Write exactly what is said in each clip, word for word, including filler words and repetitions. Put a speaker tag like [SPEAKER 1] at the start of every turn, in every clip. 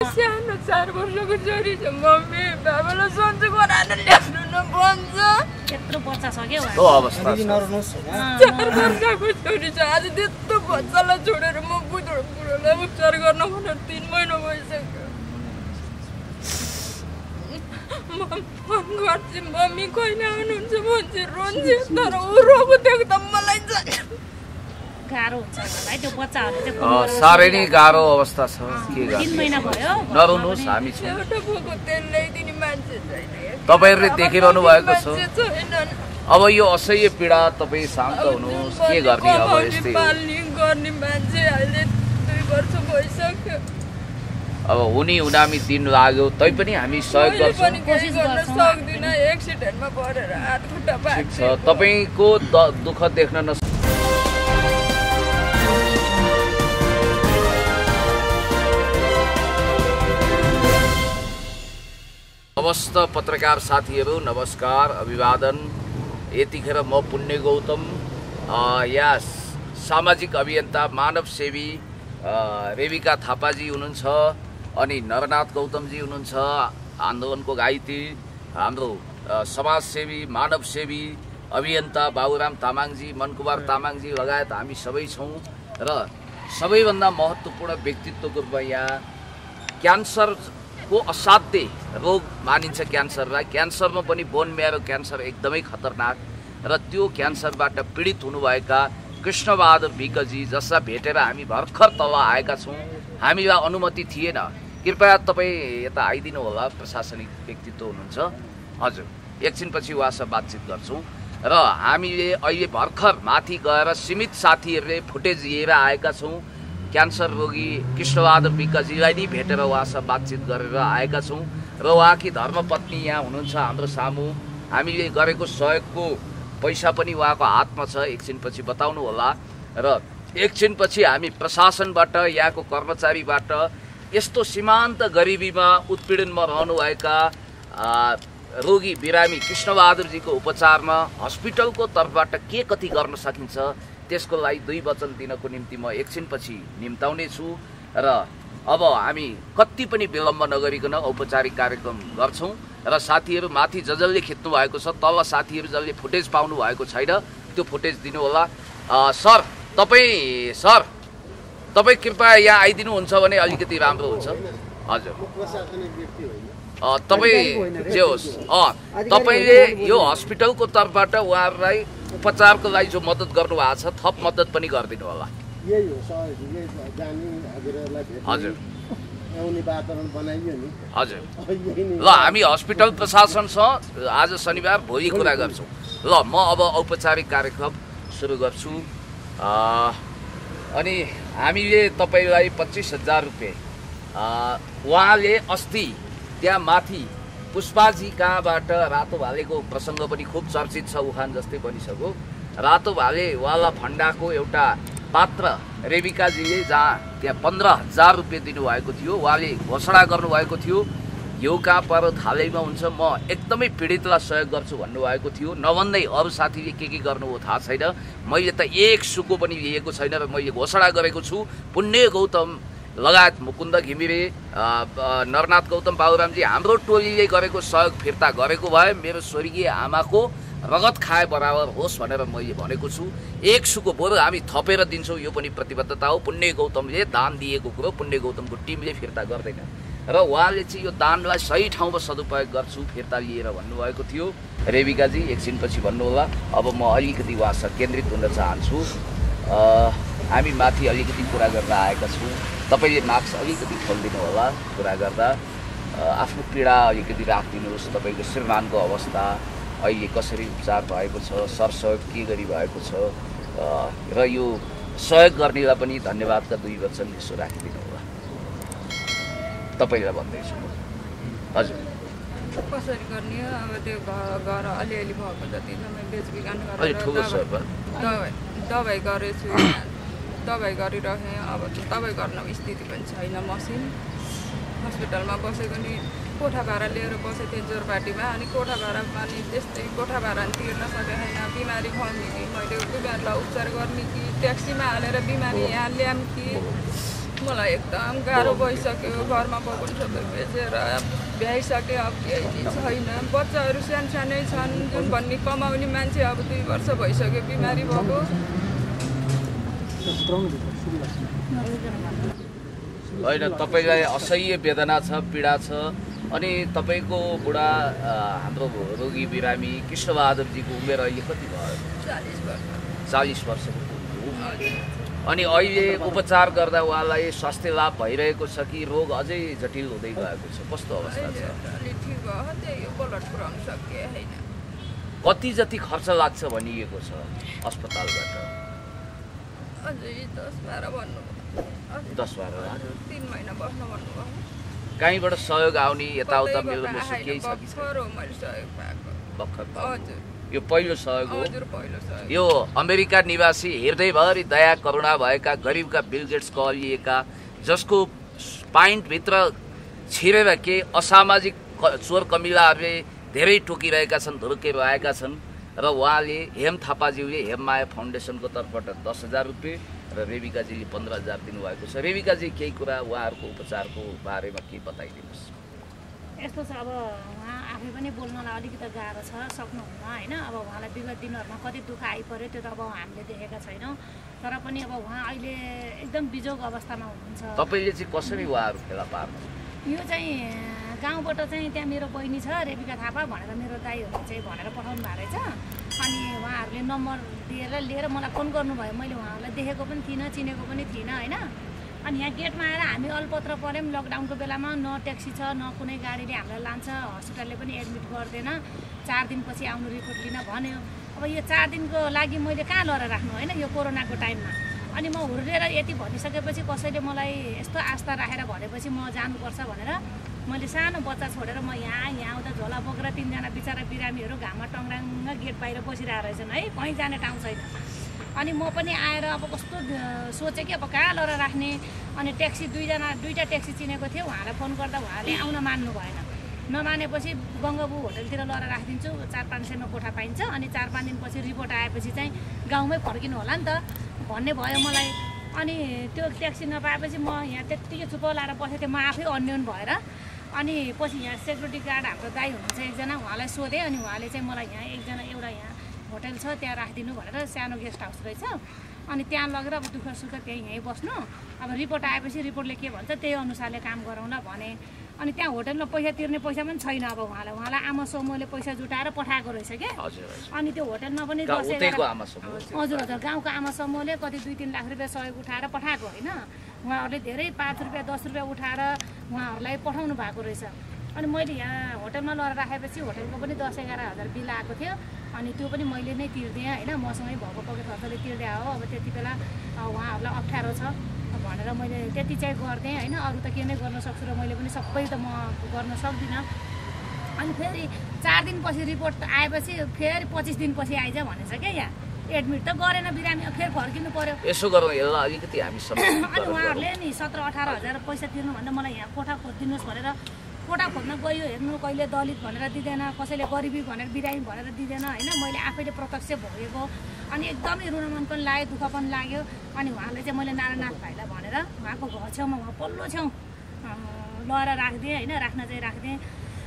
[SPEAKER 1] सानो चार वर्षको छोरी छ मम्मी बाबालाई सन्चो गराएर ल्याउनु न भन्छ
[SPEAKER 2] त्यत्रो बच्चा छ के
[SPEAKER 3] हो अवस्था
[SPEAKER 1] चार वर्षको छोरी छ आज त्यत्रो बच्चालाई छोडेर म बुढो बुढोलाई उपचार गर्न भनेर तीन महिना भइसक्यो फोन गर्छु मम्मी कहिले आउनुहुन्छ भन्छ रोन्छ तर ऊ रोको देख्दा मलाई
[SPEAKER 2] गाह्रो हुन्छ भाइ त्यो बच्चाहरु चाहिँ
[SPEAKER 3] साह्रै नै गाह्रो अवस्था छ के गर्नु
[SPEAKER 2] तीन महिना भयो
[SPEAKER 3] नरुनुहोस् हामी छौँ
[SPEAKER 1] एउटा बोको तेल ल्याइदिने मान्छे छैन
[SPEAKER 3] तपाईहरुले देखिरहनु भएको छ अब यो असह्य पीडा तपाई शान्त हुनुहोस् के गर्ने अब यस्तै
[SPEAKER 1] पाल्ने गर्ने मान्छे अहिले दुई वर्ष भइसक्यो
[SPEAKER 3] अब हुनी हुनामी दिन लाग्यो तै पनि हामी सहयोग गर्छौं
[SPEAKER 1] कोसिस गर्न सक्दिन एक्सिडेन्टमा परेर हात खुट्टा भाग्छ
[SPEAKER 3] छ तपाईको दुःख देख्न न अवस्थ पत्रकार साथीहरु नमस्कार अभिवादन यतिखेर म पुण्य गौतम या सामाजिक अभियन्ता मानव सेवी रेबिका थापाजी हुनुहुन्छ अनि नरनाथ गौतमजी हुनुहुन्छ आन्दोलनको गाइती हाम्रो समाजसेवी मानव सेवी अभियन्ता बाबुराम तामाङजी मनकुमार तामाङजी लगायत हामी सबै छौं र सबैभन्दा महत्त्वपूर्ण व्यक्तित्वको रूपमा यहाँ क्यान्सर को असाध्य रोग मानिन्छ क्यान्सरलाई क्यान्सरमा पनि बोन मेरो क्यान्सर एकदमै खतरनाक र त्यो क्यान्सरबाट पीडित हुनुभएका कृष्णबहादुर विकजी जसलाई भेटेर हामी भर्खर तल आएका छौं हामीलाई अनुमति थिएन कृपया तपाई यता आइदिनु होला प्रशासनिक व्यक्तित्व हुनुहुन्छ हजुर एकछिनपछि उहाँसँग बातचित गर्छौं र हामीले अहिले भर्खर माथि गएर सीमित साथीहरुले फुटेज लिएर आएका छौं क्यान्सर रोगी कृष्णबहादुर विकजीलाई नि भेटेर उहाँसँग बातचित गरेर आएका छौं र उहाँकी धर्मपत्नी यहाँ हुनुहुन्छ हाम्रो सामु हामीले गरेको सहयोगको पैसा पनि उहाँको हातमा छ एकछिनपछि बताउनु होला र एकछिनपछि हामी प्रशासनबाट यहाँको कर्मचारीबाट यस्तो सीमान्त गरिबीमा उत्पीडनमा रहनुभएका रोगी बिरामी कृष्णबहादुरजीको उपचारमा हस्पिटलको तर्फबाट के कति गर्न सकिन्छ त्यसको लागि दुई वचन दिनको निम्ति म एकछिनपछि निम्ताउने छु र अब हामी कति पनि विलम्ब नगरिकन औपचारिक कार्यक्रम गर्छौं र साथीहरु माथि जजलले खिच्नु भएको छ तल साथीहरु जसले फुटेज पाउनु भएको छैन त्यो फुटेज दिनु होला सर तपाई सर तपाई कृपया यहाँ आइदिनु हुन्छ भने अलिकति राम्रो हुन्छ हजुर तपाई जे होस् अ तपाईले यो हस्पिटलको तर्फबाट उहाँहरुलाई उपचारको लागि जो मद्दत गर्नु भएको छ थप मद्दत पनि गरिदिनु होला
[SPEAKER 4] यही हो सहयोग यही जानी हजुरहरुलाई भेट्ने
[SPEAKER 3] हजुर
[SPEAKER 4] आउने वातावरण बनाइयो नि
[SPEAKER 3] हजुर ल हामी हस्पिटल प्रशासनसँग आज शनिबार भोलि कुरा गर्छौं ल म अब औपचारिक कार्यक्रम सुरु गर्छु अनि हामीले तपाईलाई पच्चीस हजार रुपैयाँ उहाँले अस्ति त्यहाँ माथि पुष्पाजी कहाँबाट रातो भालेको प्रसंग पनि खूब चर्चित छ उखान जस्तै बनिसक्यो रातो भाले वाला फण्डाको एउटा पात्र रेबिकाजीले जहाँ त्यहाँ पन्ध्र हजार रुपियाँ दिनुभएको थियो उहाँले घोषणा गर्नुभएको थियो यो कहाँ पर थालैमा हुन्छ म एकदमै पीडितलाई सहयोग गर्छु भन्नुभएको थियो नभन्दै अरू साथीले के के गर्नुभयो थाहा छैन मैले त एक सुको पनि लिएको छैन र मैले घोषणा गरेको छु पुण्य गौतम लगायत मुकुन्द घिमिरे नरनाथ गौतम बाबुरामजी हाम्रो टोलीले गरेको सहयोग फिर्ता गरेको भए मेरो स्वर्गीय आमाको रगत खाए बराबर होस् भनेर मैले भनेको छु एक सुको बरु हामी थपेर दिन्छौं यो पनि प्रतिबद्धता हो पुण्य गौतमले दान दिएको कुरो पुण्य गौतमको टिमले फिर्ता गर्दैन र उहाँले चाहिँ यो दानलाई सही ठाउँमा सदुपयोग गर्छु फिर्ता लिएर भन्नुभएको थियो रेबिकाजी एकछिनपछि भन्नु होला अब म अलिकति उहाँसँग केन्द्रित हुन चाहन्छु हामी माथि अलिकति कुरा गर्न आएका छौं तपाईले मार्क्स अलिकति खोल्दिनु होला कुरा गर्दा आफ्नो पीडा अलिकति राखिदिनुहोस् तपाईको श्रीमानको अवस्था अहिले कसरी उपचार भएको छ सरसहयोग के गरी भएको छ र यो सहयोग गर्नेलाई पनि धन्यवादका दुई वचन यसो राखिदिनु होला तपाईलाई भन्दैछु हजुर
[SPEAKER 1] कसरी गर्ने अब त्यो घर अलिअलि भएको जति समय बेचबिखन
[SPEAKER 3] अलि ठुलो छ
[SPEAKER 1] दबाई दबाई गरेछु दबाई गरिरहेँ अब दबाई गर्न स्थिति पनि छैन मसिन हस्पिटलमा बसेको नि कोठा भाडा लिएर बसेको थिएँ जोरपाटीमा अनि कोठा भाडा पनि त्यस्तै कोठा भाडा तिर्न सकेको छैन बिमारी भएँ कि मैले बिमारीलाई उपचार गर्ने कि ट्याक्सीमा हालेर बिमारी यहाँ ल्याऊँ कि मलाई एकदम गाह्रो भइसक्यो घरमा बाबुन सबै बेचेर भ्याइसक्यो अब केही छैन बच्चाहरू सानो सानै छन् जुन भन्ने कमाउने मान्छे अब दुई वर्ष भइसक्यो बिमारी भएको
[SPEAKER 3] होइन तपाईँलाई असह्य वेदना छ पीडा छ अनि तपाईँको बुढा हाम्रो रोगी बिरामी कृष्णबहादुरजीको उमेर अहिले कति भयो
[SPEAKER 1] चालिस वर्ष
[SPEAKER 3] चालिस वर्षको अनि अहिले उपचार गर्दा उहाँलाई स्वास्थ्य लाभ भइरहेको छ कि रोग अझै जटिल हुँदै गएको छ कस्तो अवस्था छ कति जति खर्च लाग्छ भनिएको छ अस्पतालबाट दस बाह्र लाख
[SPEAKER 1] तीन महिना बस्न भन्नुभयो
[SPEAKER 3] कहीँबाट सहयोग आउने यताउता मिल्नु केही छ कि यो पहिलो सहयोग हो यो अमेरिका निवासी हृदयभरि दया करुणा भएका गरिबका बिल गेट्स कहलिएका जसको पाइन्टभित्र छिरेर के असामाजिक चोर कमिलाहरूले धेरै टोकिरहेका छन् धुर्केर आएका छन् र उहाँले हेम थापाज्यूले हेममाया फाउन्डेसनको तर्फबाट दस हजार रुपियाँ र रेबिकाजीले पन्ध्र हजार दिनुभएको छ रेबिकाजी केही कुरा उहाँहरूको उपचारको बारेमा के बताइदिनुहोस्
[SPEAKER 2] यस्तो छ अब उहाँ आफै पनि बोल्नलाई अलिकति गाह्रो छ सक्नुहुन्न होइन अब उहाँलाई विगत दिनहरूमा कति दुःख आइपऱ्यो त्यो त अब हामीले देखेका छैनौँ तर पनि अब उहाँ अहिले एकदम बिजोग अवस्थामा हुनुहुन्छ
[SPEAKER 3] तपाईँले चाहिँ कसरी उहाँहरू फेला पार्नु
[SPEAKER 2] यो चाहिँ गाउँबाट चाहिँ त्यहाँ मेरो बहिनी छ रेबिका थापा भनेर मेरो दाइहरू चाहिँ भनेर पठाउनु भएको रहेछ अनि उहाँहरूले नम्बर दिएर लिएर मलाई फोन गर्नुभयो मैले उहाँहरूलाई देखेको पनि थिइनँ चिनेको पनि थिइनँ होइन अनि यहाँ गेटमा आएर हामी अलपत्र पऱ्यौँ लकडाउनको बेलामा न ट्याक्सी छ न कुनै गाडीले हामीलाई लान्छ हस्पिटलले पनि एडमिट गर्दैन चार दिनपछि आउनु रिपोर्ट लिन भन्यो अब यो चार दिनको लागि मैले कहाँ लगेर राख्नु होइन यो कोरोनाको टाइममा अनि म हुर्रेर यति भनिसकेपछि कसैले मलाई यस्तो आस्था राखेर भनेपछि म जानुपर्छ भनेर मैले सानो बच्चा छोडेर म यहाँ यहाँ आउँदा झोला बोकेर तिनजना बिचरा बिरामीहरू घाममा टङ्राङ्ग गेट बाहिर बसिरहेको रहेछन् है कहीँ जाने ठाउँ छैन अनि म पनि आएर अब कस्तो सोचेँ कि अब कहाँ लगेर राख्ने अनि ट्याक्सी दुईजना दुईवटा ट्याक्सी चिनेको थियो उहाँलाई फोन गर्दा उहाँले आउन मान्नु भएन नमानेपछि बङ्गबु होटलतिर लगेर राखिदिन्छु चार पाँच सयमा कोठा पाइन्छ अनि चार पाँच दिनपछि रिपोर्ट आएपछि चाहिँ गाउँमै फर्किनु होला नि त भन्ने भयो मलाई अनि त्यो ट्याक्सी नपाएपछि म यहाँ त्यत्तिकै चुप लाएर बसेको थिएँ म आफै अन्योन भएर अनि पछि यहाँ सेक्युरिटी गार्ड हाम्रो दाइ हुनुहुन्छ एकजना उहाँलाई सोधेँ अनि उहाँले चाहिँ मलाई यहाँ एकजना एउटा यहाँ होटल छ त्यहाँ राखिदिनु भनेर सानो गेस्ट हाउस रहेछ अनि त्यहाँ लगेर अब दुःख सुख त्यहीँ यहीँ बस्नु अब रिपोर्ट आएपछि रिपोर्टले के भन्छ त्यही अनुसारले काम गरौँला भने अनि त्यहाँ होटलमा पैसा तिर्ने पैसा पनि छैन अब उहाँलाई उहाँलाई आमा समूहले पैसा जुटाएर पठाएको रहेछ क्या अनि त्यो होटलमा पनि हजुर हजुर गाउँको आमा समूहले कति दुई तिन लाख रुपियाँ सहयोग उठाएर पठाएको होइन उहाँहरूले धेरै पाँच रुपियाँ दस रुपियाँ उठाएर उहाँहरूलाई पठाउनु भएको रहेछ अनि मैले यहाँ होटलमा लगेर राखेपछि होटलको पनि दस एघार हजार बिल आएको थियो अनि त्यो पनि मैले नै तिर्दिएँ होइन मसँगै भएको पकेट खर्चले तिर्दै हो अब त्यति बेला उहाँहरूलाई अप्ठ्यारो छ भनेर मैले त्यति चाहिँ गरिदिएँ होइन अरू त के नै गर्न सक्छु र मैले पनि सबै त म गर्न सक्दिनँ अनि फेरि चार दिनपछि रिपोर्ट आएपछि फेरि पच्चिस दिनपछि आइज भनेछ क्या यहाँ एडमिट त गरेन बिरामी फेरि फर्किनु पर्यो
[SPEAKER 3] यसो गरौँ यसलाई अलिकति हामी
[SPEAKER 2] अनि उहाँहरूले नि सत्र अठार हजार पैसा तिर्नुभन्दा मलाई यहाँ कोठा खोजिदिनुहोस् भनेर कोठा खोज्न गयो हेर्नु कहिले दलित भनेर दिँदैन कसैले गरिबी भनेर बिरामी भनेर दिँदैन होइन मैले आफैले प्रत्यक्ष भोगेको अनि एकदमै रुन मन पनि लाग्यो दुःख पनि लाग्यो अनि उहाँले चाहिँ मैले नारायणनाथ भाइलाई भनेर उहाँको घर छेउमा उहाँ पल्लो छेउ लगेर राखिदिएँ होइन राख्न चाहिँ राखिदिएँ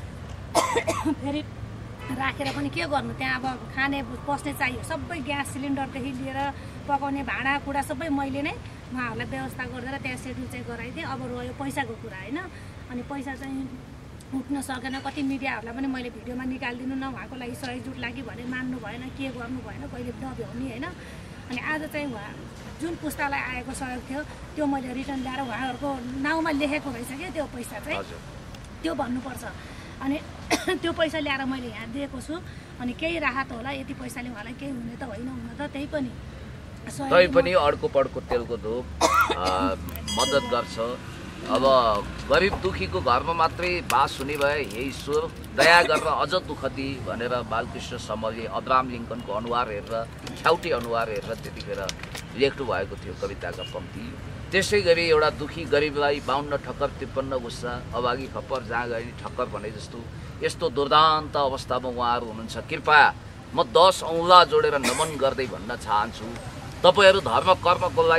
[SPEAKER 2] फेरि राखेर पनि के गर्नु त्यहाँ अब खाने पस्ने चाहियो सबै ग्यास सिलिन्डरदेखि लिएर पकाउने भाँडाकुँडा सबै मैले नै उहाँहरूलाई व्यवस्था गरिदिएर त्यहाँ सेड्युल चाहिँ गराइदिएँ अब रह्यो पैसाको कुरा होइन अनि पैसा चाहिँ उठ्न सकेन कति मिडियाहरूलाई पनि मैले भिडियोमा निकालिदिनु न उहाँको लागि सहयोग जुट्ला कि भने मान्नु भएन के गर्नु भएन कहिले नभ्याउने होइन अनि आज चाहिँ उहाँ जुन पुस्तालाई आएको सहयोग थियो त्यो मैले रिटर्न ल्याएर उहाँहरूको नाउँमा लेखेको रहेछ क्या त्यो पैसा चाहिँ त्यो भन्नुपर्छ अनि त्यो पैसा ल्याएर मैले यहाँ दिएको छु अनि केही राहत होला यति पैसाले उहाँलाई केही हुने त होइन हुन त त्यही पनि
[SPEAKER 3] तै पनि अर्को पड्को तेलको धोप मद्दत गर्छ अब गरिब दुखीको घरमा मात्रै बास हुने भए हे ईश्वर दया गरेर अझ दुःख दि भनेर बालकृष्ण समलले अब्राहम लिङ्कनको अनुहार हेरेर छ्याउटी अनुहार हेरेर त्यतिखेर लेख्नु भएको थियो कविताका पङ्क्ति त्यसै गरी एउटा दुखी गरिबलाई बाउन्न ठक्कर त्रिपन्न गुस्सा अभागी खप्पर जहाँ गरी ठक्कर भने जस्तो यस्तो दुर्दान्त अवस्थामा उहाँहरू हुनुहुन्छ कृपया म दस औँला जोडेर नमन गर्दै भन्न चाहन्छु तपाईहरू धर्म कर्मको लागि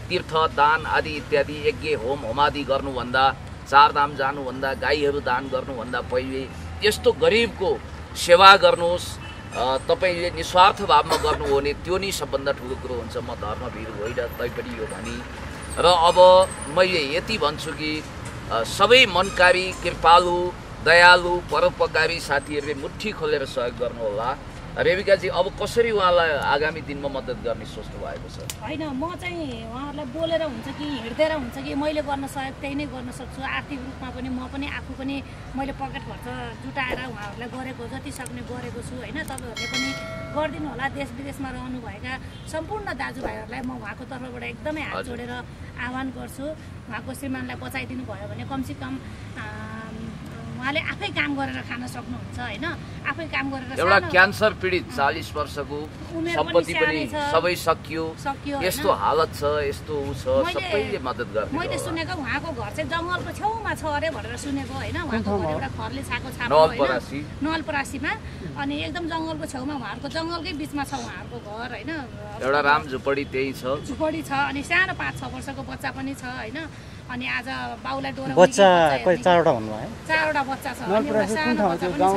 [SPEAKER 3] तीर्थ दान आदि इत्यादि यज्ञ होम होमादि गर्नुभन्दा चारधाम जानुभन्दा गाईहरू दान गर्नुभन्दा पहिले यस्तो गरिबको सेवा गर्नुहोस् तपाईँले निस्वार्थ भावमा गर्नु हो भने त्यो नै सबभन्दा ठुलो कुरो हुन्छ। म धर्मवीर होइन तैपनि यो भनी र अब मैले यति भन्छु कि सबै मनकारी कृपालु दयालु परोपकारी साथीहरूले मुट्ठी खोलेर सहयोग गर्नुहोला। रेबिकाजी अब कसरी उहाँलाई आगामी दिनमा मद्दत गर्ने सोच्नु भएको छ?
[SPEAKER 2] होइन म चाहिँ उहाँहरूलाई बोलेर हुन्छ कि हिँड्दै हुन्छ कि मैले गर्न सहयोग त्यही नै गर्न सक्छु। आर्थिक रूपमा पनि म पनि आफू पनि मैले पकेट खर्च जुटाएर उहाँहरूलाई गरेको जति सक्ने गरेको छु होइन। तपाईँहरूले पनि गरिदिनु होला। देश विदेशमा रहनुभएका सम्पूर्ण दाजुभाइहरूलाई म उहाँको तर्फबाट एकदमै हात जोडेर आह्वान गर्छु। उहाँको श्रीमानलाई बचाइदिनु भयो भने कमसेकम उहाँले आफै काम गरेर खान सक्नुहुन्छ होइन। आफै काम गरेर
[SPEAKER 3] एउटा क्यान्सर पीडित चालीस वर्षको सम्पत्ति पनि सबै सकियो यस्तो हालत छ यस्तो उ छ सबैले मद्दत गर्ने।
[SPEAKER 2] मैले सुनेको उहाँको घर चाहिँ जङ्गलको छेउमा छ अरे भनेर सुनेको होइन। उहाँको घर एउटा खरले छाएको छाप
[SPEAKER 3] नलपरासी
[SPEAKER 2] नलपरासीमा अनि एकदम जङ्गलको छेउमा उहाँहरूको जङ्गलकै बिचमा छ उहाँहरूको घर होइन।
[SPEAKER 3] एउटा राम झुपडी त्यही छ
[SPEAKER 2] झुपडी छ अनि सानो पाँच छ वर्षको बच्चा पनि छ होइन। अनि आज बाउलाई डोरा
[SPEAKER 5] बच्चा कोही चारवटा भन्नुभयो है?
[SPEAKER 2] चारवटा बच्चा छ अनि एउटा सानो बच्चा पनि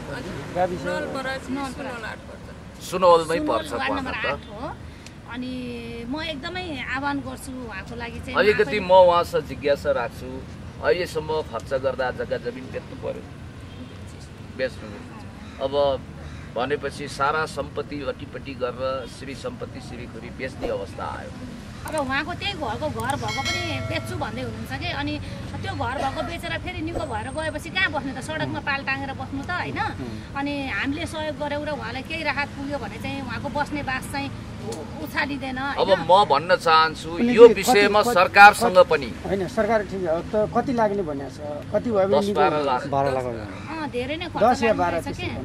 [SPEAKER 2] छ।
[SPEAKER 3] सुनवलमै पर्छ
[SPEAKER 2] वार्ड नम्बर आठ हो। अनि म एकदमै आह्वान गर्छु उहाँको लागि चाहिँ।
[SPEAKER 3] अलिकति म उहाँसँग जिज्ञासा राख्छु अहिलेसम्म खर्च गर्दा जग्गा जमिन बेच्नु पर्यो बेच्नु अब भनेपछि सारा सम्पत्ति अटिपट्टि गरेर श्री सम्पत्ति श्रीखुरी बेच्ने अवस्था आयो।
[SPEAKER 2] अब उहाँको त्यही घरको घर भएको पनि बेच्छु भन्दै हुनुहुन्छ कि अनि त्यो घर भएको बेचेर फेरि निको भएर गएपछि कहाँ बस्ने त? सडकमा पाल टाँगेर बस्नु त होइन। अनि हामीले सहयोग गऱ्यौँ र उहाँलाई केही राहत पुग्यो भने चाहिँ उहाँको बस्ने बास चाहिँ उछालिँदैन।
[SPEAKER 3] अब म भन्न चाहन्छु यो विषयमा सरकारसँग पनि
[SPEAKER 5] होइन सरकार ठिक हो त कति लाग्ने भन्ने छ कति भयो भने
[SPEAKER 3] बाह्र लाख
[SPEAKER 5] बाह्र लाख
[SPEAKER 2] धेरै नै
[SPEAKER 5] दस या बाह्र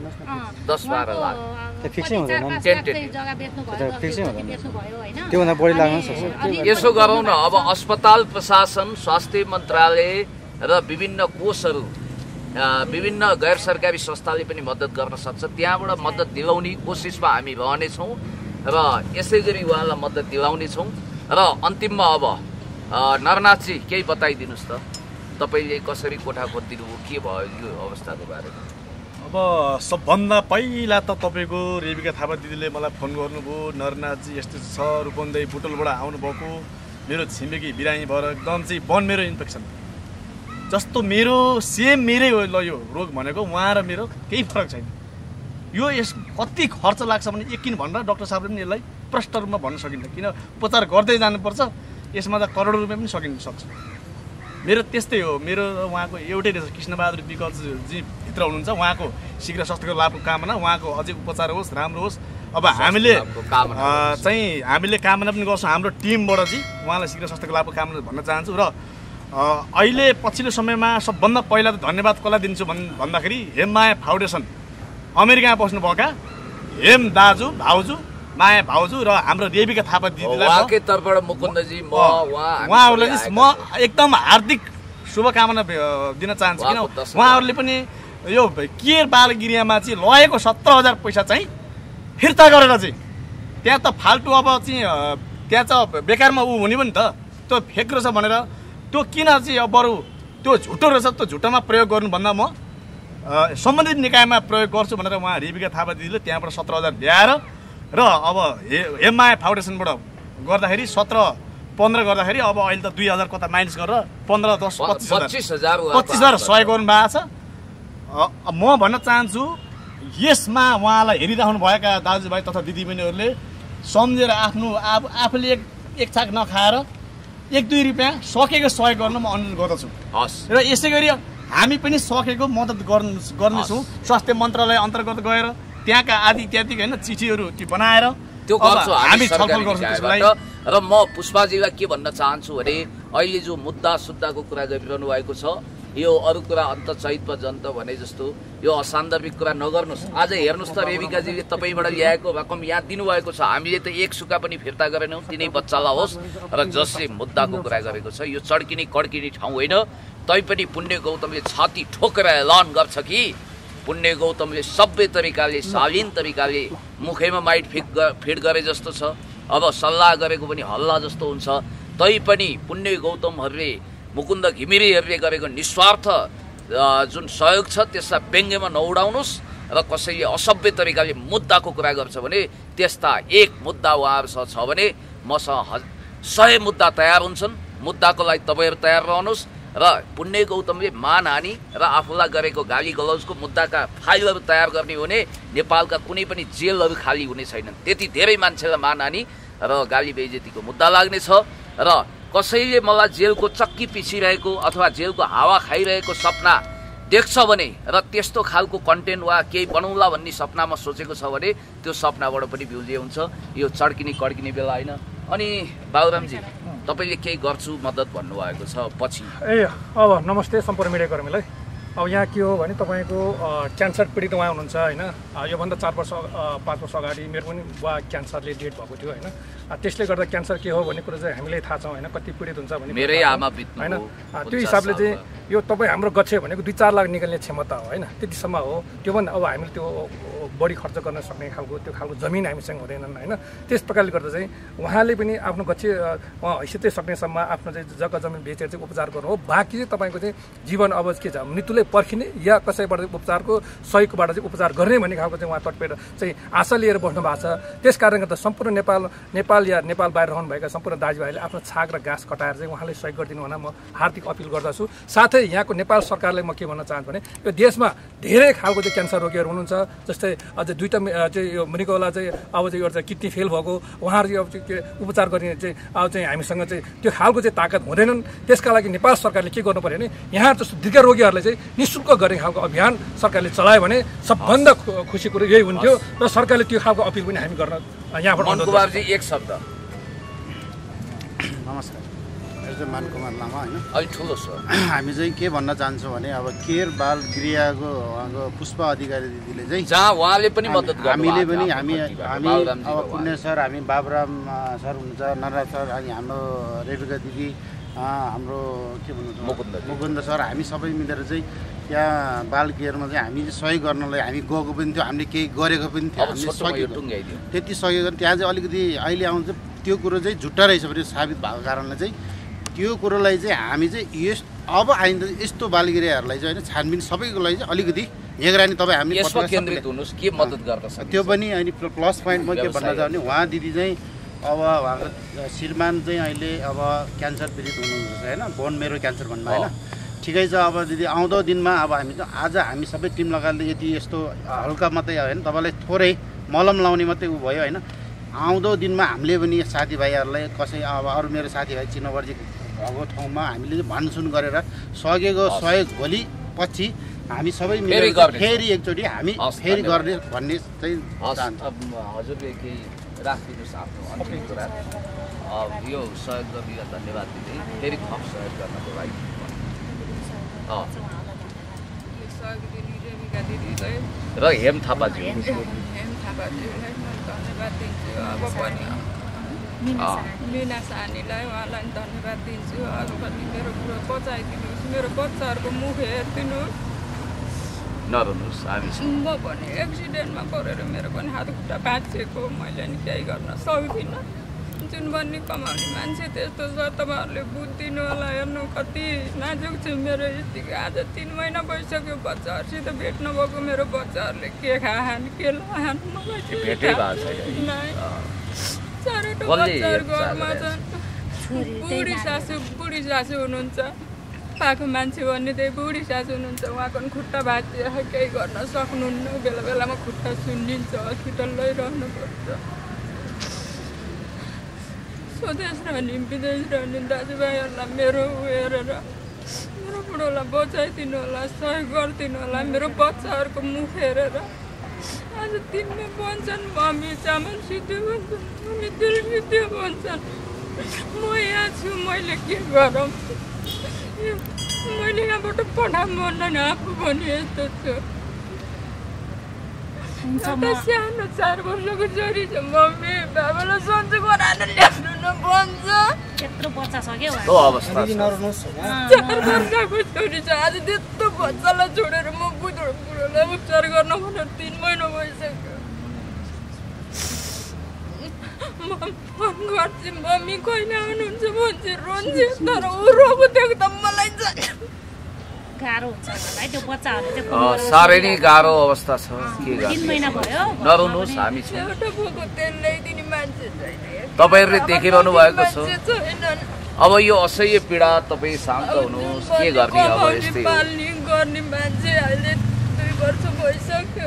[SPEAKER 3] दस बाह्र लाख
[SPEAKER 5] फिक्सै हुँदैन
[SPEAKER 2] जग्गा बेच्नु भयो
[SPEAKER 5] फिक्सै हुँदैन
[SPEAKER 2] बेच्नु भयो होइन।
[SPEAKER 5] त्योभन्दा बढी लाग्न सक्छ।
[SPEAKER 3] यसो गरौँ न अब अस्पताल प्रशासन स्वास्थ्य मन्त्रालय र विभिन्न कोषहरू विभिन्न गैर सरकारी संस्थाले पनि मद्दत गर्न सक्छ। त्यहाँबाट मद्दत दिलाउने कोसिसमा हामी रहनेछौँ र यसै गरी उहाँलाई मद्दत दिलाउनेछौँ। र अन्तिममा अब नरनाथजी केही बताइदिनुहोस् त तपाईँले कसरी कोठा खोजिदिनु हो के भयो यो अवस्थाको बारेमा?
[SPEAKER 6] अब सबभन्दा पहिला त तपाईँको रेबिका थापा दिदीले मलाई फोन गर्नुभयो नरनाथजी यस्तो छ रूपन्देही बुटलबाट आउनुभएको मेरो छिमेकी बिरामी भएर एकदम चाहिँ बन मेरो इन्फेक्सन जस्तो मेरो सेम मेरै हो ल यो रोग भनेको उहाँ र मेरो केही फरक छैन। यो यस कति खर्च लाग्छ भने यकिन भनेर डाक्टर साहबले पनि यसलाई प्रष्ट रूपमा भन्न सकिन्छ किन उपचार गर्दै जानुपर्छ यसमा त करोडौँ रुपियाँ पनि सकिन सक्छ। मेरो त्यस्तै हो मेरो उहाँको एउटै रहेछ कृष्णबहादुर विकलजी भित्र हुनुहुन्छ उहाँको शीघ्र स्वास्थ्यको लाभको कामना उहाँको अझै उपचार होस् राम्रो होस्। अब हामीले चाहिँ हामीले कामना पनि गर्छौँ हाम्रो टिमबाट चाहिँ उहाँलाई शीघ्र स्वास्थ्यको लाभको कामना भन्न चाहन्छु। र अहिले पछिल्लो समयमा सबभन्दा पहिला त धन्यवाद कसलाई दिन्छु भन् भन्दाखेरि हेममाया फाउन्डेसन अमेरिकामा बस्नुभएका हेम दाजु भाउजू माया भाउजू र हाम्रो रेबिका थापा दिदीलाई
[SPEAKER 3] उहाँकै तर्फबाट मुकुन्दजी म
[SPEAKER 6] उहाँहरूलाई चाहिँ म एकदम हार्दिक शुभकामना दिन चाहन्छु किन उहाँहरूले पनि यो केयर बालगिरियामा चाहिँ लगेको सत्र हजार पैसा चाहिँ फिर्ता गरेर चाहिँ त्यहाँ त फाल्टु अब चाहिँ त्यहाँ चाहिँ बेकारमा ऊ हुने पनि त त्यो फेक रहेछ भनेर त्यो किन चाहिँ अब बरु त्यो झुटो रहेछ त्यो झुटोमा प्रयोग गर्नुभन्दा म सम्बन्धित निकायमा प्रयोग गर्छु भनेर उहाँ रेबिका थापा दिदीले त्यहाँबाट सत्र हजार ल्याएर र अब एमआई फाउन्डेसनबाट गर्दाखेरि सत्र पन्ध्र गर्दाखेरि अब अहिले त दुई हजार कता माइनस गरेर पन्ध्र दस पच्चिस हजार पच्चिस हजार सहयोग गर्नु भएको छ। म भन्न चाहन्छु यसमा उहाँलाई हेरिराख्नु भएका दाजुभाइ तथा दिदीबहिनीहरूले सम्झेर आफ्नो आफूले एक एक छाक नखाएर एक दुई रुपियाँ सकेको सहयोग गर्न म अनुरोध गर्दछु। र यसै गरी हामी पनि सकेको मद्दत गर्नु गर्नेछौँ। स्वास्थ्य मन्त्रालय अन्तर्गत गएर त्यहाँका आदि इत्यादि होइन चिठीहरू त्यो बनाएर
[SPEAKER 3] त्यो गर्छौँ
[SPEAKER 6] हामी छलफल गर्छौँ त्यसको लागि।
[SPEAKER 3] र म पुष्पाजीलाई के भन्न चाहन्छु भने अहिले जो मुद्दा सुद्दाको कुरा गरिरहनु भएको छ यो अरू कुरा अन्त चैतव जन्त भने जस्तो यो असान्दर्भिक कुरा नगर्नुहोस्। आज हेर्नुहोस् त रेबिकाजीले तपाईँबाट ल्याएको रकम यहाँ दिनुभएको छ हामीले त एक सुका पनि फिर्ता गरेनौँ तिनै बच्चालाई होस् र जसले मुद्दाको कुरा गरेको छ यो चड्किने कड्किने ठाउँ होइन। तैपनि पुण्य गौतमले छाती ठोकेर ऐलान गर्छ कि पुण्य गौतमले सभ्य तरिकाले शालीन तरिकाले मुखैमा माइट फिट फिट गरे जस्तो छ। अब सल्लाह गरेको पनि हल्ला जस्तो हुन्छ तैपनि पुण्य गौतमहरूले मुकुन्द घिमिरेहरूले गरेको निस्वार्थ जुन सहयोग छ त्यसलाई व्यङ्ग्यमा नउडाउनुहोस् र कसैले असभ्य तरिकाले मुद्दाको कुरा गर्छ भने त्यस्ता एक मुद्दा उहाँहरूसँग छ भने मसँग सय मुद्दा तयार हुन्छन्। मुद्दाको लागि तपाईँहरू तयार रहनुहोस् र पुण्य गौतमले मानहानि र आफूलाई गरेको गाली गलौजको मुद्दाका फाइलहरू तयार गर्ने हो भने नेपालका कुनै पनि जेलहरू खाली हुने छैनन्। त्यति धेरै मान्छेलाई मानहानि र गाली बेइज्जतीको मुद्दा लाग्नेछ र कसैले मलाई जेलको चक्की पिसिरहेको अथवा जेलको हावा खाइरहेको सपना देख्छ भने र त्यस्तो खालको कन्टेन्ट वा केही बनाउला भन्ने सपनामा सोचेको छ भने त्यो सपनाबाट पनि बिउजे हुन्छ। यो चड्किने कड्किने बेला होइन। अनि बाबुरामजी तपाईँले केही गर्छु मद्दत भन्नुभएको छ पछि।
[SPEAKER 7] ए अब नमस्ते सम्पूर्ण मिडिया कर्मीलाई। अब यहाँ के हो भने तपाईँको क्यान्सर पीडित उहाँ हुनुहुन्छ होइन। योभन्दा चार वर्ष पाँच वर्ष अगाडि मेरो पनि बुवा क्यान्सरले डेड भएको थियो होइन। त्यसले गर्दा क्यान्सर के हो भन्ने कुरा चाहिँ हामीलाई थाहा छ होइन, कति पीडित हुन्छ भने
[SPEAKER 3] मेरै आमा बित्नु
[SPEAKER 7] होइन। त्यो हिसाबले चाहिँ यो तपाईँ हाम्रो गच्छे भनेको दुई चार लाख निकाल्ने क्षमता हो होइन, त्यतिसम्म हो। त्योभन्दा अब हामीले त्यो बढी खर्च गर्न सक्ने खालको त्यो खालको जमिन हामीसँग हुँदैनन् होइन। त्यस प्रकारले गर्दा चाहिँ उहाँले पनि आफ्नो गच्छे हैसियतै सक्नेसम्म आफ्नो चाहिँ जग्गा जमिन बेचेर चाहिँ उपचार गर्नु हो। बाँकी चाहिँ तपाईँको चाहिँ जीवन अब के छ मृत्युले पर्खिने या कसैबाट उपचारको सहयोगबाट चाहिँ उपचार गर्ने भन्ने खालको चाहिँ उहाँ तटपेर चाहिँ आशा लिएर बस्नु भएको छ। त्यस कारणले गर्दा सम्पूर्ण नेपाल नेपाल या नेपाल बाहिर रहनुभएका सम्पूर्ण दाजुभाइले आफ्नो छाक र घाँस कटाएर चाहिँ उहाँले सहयोग गरिदिनु हुन म हार्दिक अपिल गर्दछु। साथै यहाँको नेपाल सरकारलाई म के भन्न चाहन्छु भने यो देशमा धेरै खालको चाहिँ क्यान्सर रोगीहरू हुनुहुन्छ। जस्तै अझ दुईवटा चाहिँ यो मृगौला चाहिँ अब चाहिँ एउटा किडनी फेल भएको उहाँहरू चाहिँ अब चाहिँ उपचार गर्ने चाहिँ अब चाहिँ हामीसँग चाहिँ त्यो खालको चाहिँ ताकत हुँदैनन्। त्यसका लागि नेपाल सरकारले के गर्नु पर्यो भने यहाँ जस्तो दीर्घ रोगीहरूलाई चाहिँ निःशुल्क गर्ने खालको अभियान सरकारले चलायो भने सबभन्दा खुसी कुरो यही हुन्थ्यो र सरकारले त्यो खालको अपिल पनि हामी गर्न यहाँबाट
[SPEAKER 3] मनकुमारजी एक शब्द।
[SPEAKER 4] नमस्कार, मेरो चाहिँ मानकुमार लामा होइन।
[SPEAKER 3] अलिक ठुलो छ।
[SPEAKER 4] हामी चाहिँ के भन्न चाहन्छौँ भने अब केयर बाल गृहको उहाँको पुष्प अधिकारी दिदीले चाहिँ
[SPEAKER 3] जहाँ उहाँले पनि मद्दत गर्नु
[SPEAKER 4] हामीले पनि हामी हामी अब पुण्य सर, हामी बाबुराम सर हुनुहुन्छ, नरराज सर, अनि हाम्रो रेबिका दिदी, हाम्रो के भन्नु
[SPEAKER 3] मुकुन्द
[SPEAKER 4] मुकुन्द सर, हामी सबै मिलेर चाहिँ त्यहाँ बाल केयरमा चाहिँ हामी चाहिँ सहयोग गर्नलाई हामी गएको पनि थियो, हामीले केही गरेको पनि थियो। हामीले सकेको त्यति सकेको त्यहाँ चाहिँ अलिकति अहिले आउँछ त्यो कुरो चाहिँ झुट्टा रहेछ भने साबित भएको कारणले चाहिँ त्यो कुरोलाई चाहिँ हामी चाहिँ यस अब आइन्दा यस्तो बालगृहहरूलाई चाहिँ होइन छानबिन सबैको लागि चाहिँ अलिकति निगरानी तपाईँ हामीले
[SPEAKER 3] केन्द्रित हुनुहोस् के मद्दत गर्न सक्छ
[SPEAKER 4] त्यो पनि अनि प्लस पोइन्ट म के भन्न चाहन्छु उहाँ दिदी चाहिँ अब उहाँको श्रीमान चाहिँ अहिले अब क्यान्सर पीडित हुनुहुन्छ होइन, बोन मेरो क्यान्सर भन्नु होइन। ठिकै छ। अब दिदी आउँदो दिनमा अब हामी त आज हामी सबै टिम लगाएर यति यस्तो हल्का मात्रै होइन तपाईँलाई थोरै मलम लाउने मात्रै ऊ भयो होइन। आउँदो दिनमा हामीले पनि साथीभाइहरूलाई कसै अब अरू मेरो साथीभाइ चिनवर्जी भएको ठाउँमा हामीले भनसुन गरेर सकेको सहयोग भोलि पछि हामी सबै मिलेर फेरि एकचोटि हामी फेरि गर्ने भन्ने चाहिँ चाहन्छु।
[SPEAKER 3] हजुरले केही राखिदिनुहोस् आफ्नो अन्तिम कुरा। यो सहयोग गर्नेलाई धन्यवाद दिँदै फेरि थप सहयोग गर्नको लागि
[SPEAKER 1] सहयोग दिने रेबिका दिदीलाई
[SPEAKER 3] र हेम थापाजी
[SPEAKER 1] हेम थापाजीलाई धन्यवाद दिन्छु। अब पनि मिना सानीलाई उहाँलाई पनि धन्यवाद दिन्छु। अरू पनि मेरो कुरो बचाइदिनुहोस्, मेरो बच्चाहरूको मुख हेरिदिनुहोस्,
[SPEAKER 3] नरुनुहोस्। हामी
[SPEAKER 1] म पनि एक्सिडेन्टमा परेर मेरो पनि हात खुट्टा भाँचिएको, मैले नि केही गर्न सक्दिनँ। जुन भन्ने कमाउने मान्छे त्यस्तो छ, तपाईँहरूले बुझिदिनु होला। हेर्नु कति नाजुक छु मेरो स्थिति। आज तिन महिना भइसक्यो बच्चाहरूसित भेट्न भएको। मेरो बच्चाहरूले के खाहान के लाहान मलाई चारवटा बच्चाहरू घरमा छन्। बुढी सासू बुढी सासू हुनुहुन्छ, पाएको मान्छे भन्ने त्यही बुढी सासू हुनुहुन्छ। उहाँको पनि खुट्टा भाँचिएर केही गर्न सक्नुहुन्न। बेला बेलामा खुट्टा सुन्निन्छ, हस्पिटल लैरहनुपर्छ। स्वदेश रहने विदेश रहने दाजुभाइहरूलाई मेरो हेरेर मेरो बुढोलाई बचाइदिनु होला, सहयोग गरिदिनु होला। मेरो बच्चाहरूको मुख हेरेर आज दिनमा भन्छन् मम्मी चामल सिद्धो भन्छन्, मम्मी तेल सिद्धो भन्छन्। म यहाँ छु, मैले के गरौँ? मैले यहाँबाट पठाउँ भन्दैन, आफू पनि यस्तो छु। एउटा सानो चार वर्षको छोरी छ, मम्मी बाबालाई सन्चो बनाएर ल्याउनु न भन्छ।
[SPEAKER 2] त्यत्रो बच्चा छ क्या
[SPEAKER 1] चार वर्षको छोरी छ। आज त्यस्तो बच्चालाई छोडेर म बुढो बुढोलाई उपचार गर्न भनेर तिन महिना भइसक्यो। म म फोन गर्छु मम्मी कहिले आउनुहुन्छ भन्छ रोन्छ तर ऊ रोको देख्दा मलाई चाहिँ
[SPEAKER 2] गाह्रो हुन्छ होला है त्यो बच्चाहरूले चाहिँ
[SPEAKER 3] साह्रै नै गाह्रो अवस्था छ के
[SPEAKER 2] तिन
[SPEAKER 3] गर्ने
[SPEAKER 2] महिना भयो
[SPEAKER 3] नरुनुहोस् हामी छौँ
[SPEAKER 1] एउटा बोको तेल ल्याइदिने मान्छे छैन
[SPEAKER 3] तपाईँहरूले देखिरहनु भएको छ
[SPEAKER 1] छैनन्
[SPEAKER 3] अब यो असह्य पीडा तपाईँ शान्त हुनुहोस् के गर्ने अब यस्तै हो
[SPEAKER 1] पाल्ने गर्ने मान्छे अहिले दुई वर्ष भइसक्यो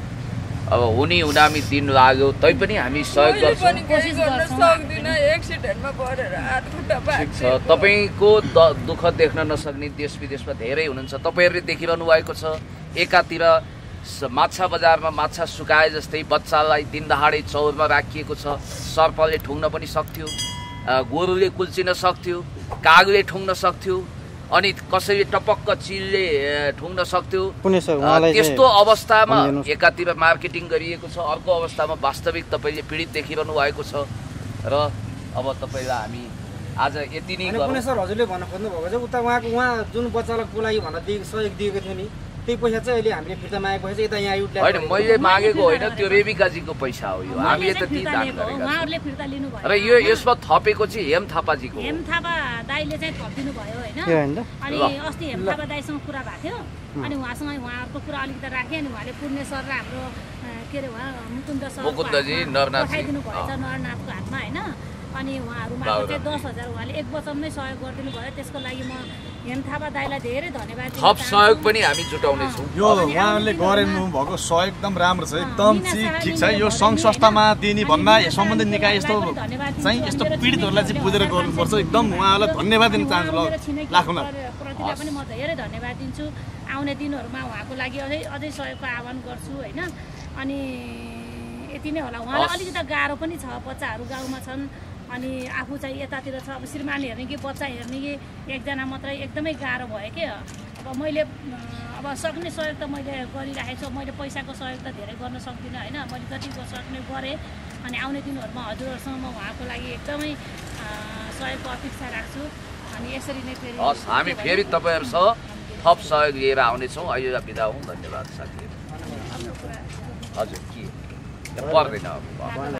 [SPEAKER 3] अब हुने हुनामी दिन लाग्यो तैपनि हामी सहयोग गर्छौँ
[SPEAKER 1] कोसिस गर्न सक्दिनँ एक्सिडेन्टमा परेर हात खुट्टा
[SPEAKER 3] ठिक छ तपाईँको दुःख देख्न नसक्ने देश विदेशमा धेरै हुनुहुन्छ तपाईँहरूले देखिरहनु भएको छ एकातिर माछा बजारमा माछा सुकाए जस्तै बच्चालाई दिन दहाडै चौरमा राखिएको छ सर्पले ठुङ्न पनि सक्थ्यो गोरुले कुल्चिन सक्थ्यो कागले ठुङ्न सक्थ्यो अनि कसैले टपक्क चिलले ठुङ्न सक्थ्यो त्यस्तो अवस्थामा एकातिर मार्केटिङ गरिएको छ अर्को अवस्थामा वास्तविक तपाईँले पीडित देखिरहनु भएको छ र अब तपाईँलाई हामी आज यति नै
[SPEAKER 5] पुणे सर हजुरले भन्न खोज्नु भएको छ उता उहाँको उहाँ जुन बच्चालाई बोलायो भनेर दिएको सहयोग दिएको थियो नि त्यही पैसा चाहिँ अहिले हामीले फिर्ता मागेको पैसा यता यहाँ युटिलाइज
[SPEAKER 3] होइन मैले मागेको होइन त्यो रेबिकाजीको पैसा हो यो हामीले त ती दान गरेका र यो यसमा थपेको चाहिँ हेम थापाजीको
[SPEAKER 2] हेम थापा दाइले चाहिँ थपिदिनु भयो होइन अनि अस्ति हेम थापा दाइसँग कुरा भएको थियो अनि उहाँसँग उहाँहरूको कुरा अलिकति राखेँ अनि उहाँले पुण्य सर र हाम्रो के अरे उहाँ मुकुन्द सर
[SPEAKER 3] मुकुन्दजी नरनाथ
[SPEAKER 2] पठाइदिनु भएछ नरनाथको हातमा होइन अनि उहाँहरूमा चाहिँ दस हजार उहाँले एक वचनमै सहयोग गरिदिनु भयो त्यसको लागि म हेम थापा दाइलाई धेरै धन्यवाद
[SPEAKER 3] थप सहयोग पनि हामी जुटाउनेछौँ
[SPEAKER 6] यो उहाँहरूले गरिनु भएको सहयोग एकदम राम्रो छ एकदम ठिक छ यो सङ्घ संस्थामा दिने भन्दा सम्बन्धित निकाय यस्तो चाहिँ यस्तो पीडितहरूलाई चाहिँ बुझेर गर्नुपर्छ एकदम उहाँहरूलाई धन्यवाद दिन चाहन्छु ल लाखौँ लाख
[SPEAKER 2] प्रतिलाई पनि म धेरै धन्यवाद दिन्छु आउने दिनहरूमा उहाँको लागि अझै अझै सहयोगको आह्वान गर्छु होइन अनि यति नै होला उहाँलाई अलिकति गाह्रो पनि छ बच्चाहरू गाउँमा छन् अनि आफू चाहिँ यतातिर छ अब श्रीमान हेर्ने कि बच्चा हेर्ने कि एकजना मात्रै एकदमै गाह्रो भयो के अब मैले अब सक्ने सहयोग त मैले गरिराखेको छु मैले पैसाको सहयोग त धेरै गर्न सक्दिनँ होइन मैले जतिको सक्ने गरेँ अनि आउने दिनहरूमा हजुरहरूसँग म उहाँको लागि एकदमै सहयोगको अपेक्षा राख्छु अनि यसरी नै फेरि
[SPEAKER 3] हस् हामी फेरि तपाईँहरूसँग थप सहयोग लिएर आउनेछौँ अहिले बिदा हौँ धन्यवाद साथीहरू हजुर के पर्दैन अब